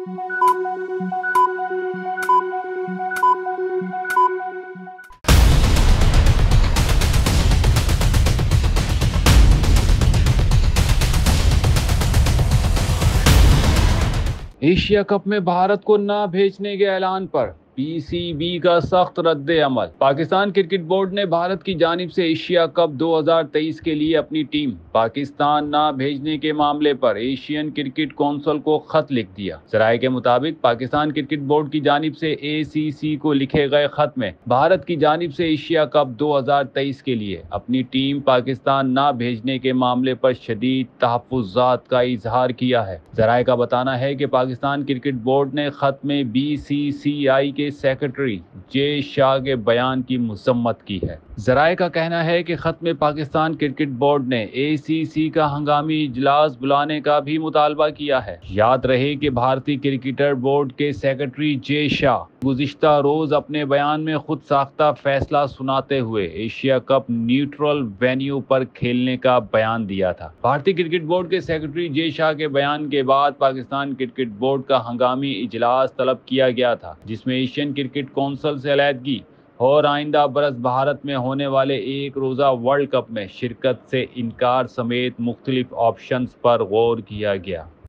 Asia cup में भारत को न भेजने के ऐलान पर पीसीबी का सख्त रद्द-ए-अमल। पाकिस्तान क्रिकेट बोर्ड ने भारत की जानिब से एशिया कप 2023 के लिए अपनी टीम पाकिस्तान न भेजने के मामले पर एशियन क्रिकेट कौंसिल को खत लिख दिया। जराये के मुताबिक पाकिस्तान क्रिकेट बोर्ड की जानिब से एसीसी को लिखे गए खत में भारत की जानिब से एशिया कप 2023 के लिए अपनी टीम पाकिस्तान न भेजने के मामले पर शदीद तहफ्फुज़ात का इजहार किया है। जराये का बताना है कि पाकिस्तान क्रिकेट बोर्ड ने खत में बीसीसीआई के सेक्रेटरी जे शाह के बयान की मजम्मत की है। जराये का कहना है कि खत में पाकिस्तान क्रिकेट बोर्ड ने एसीसी का हंगामी इजलास बुलाने का भी मुतालबा किया है। याद रहे कि भारतीय क्रिकेटर बोर्ड के सेक्रेटरी जे शाह गुज़िश्ता रोज अपने बयान में खुद साख्ता फैसला सुनाते हुए एशिया कप न्यूट्रल वेन्यू पर खेलने का बयान दिया था। भारतीय क्रिकेट बोर्ड के सेक्रेटरी जे शाह के बयान के बाद पाकिस्तान क्रिकेट बोर्ड का हंगामी इजलास तलब किया गया था, जिसमें एशियन क्रिकेट कौंसिल से अलहदगी और आइंदा बरस भारत में होने वाले एक रोज़ा वर्ल्ड कप में शिरकत से इनकार समेत मुख्तलिफ ऑप्शंस पर गौर किया गया।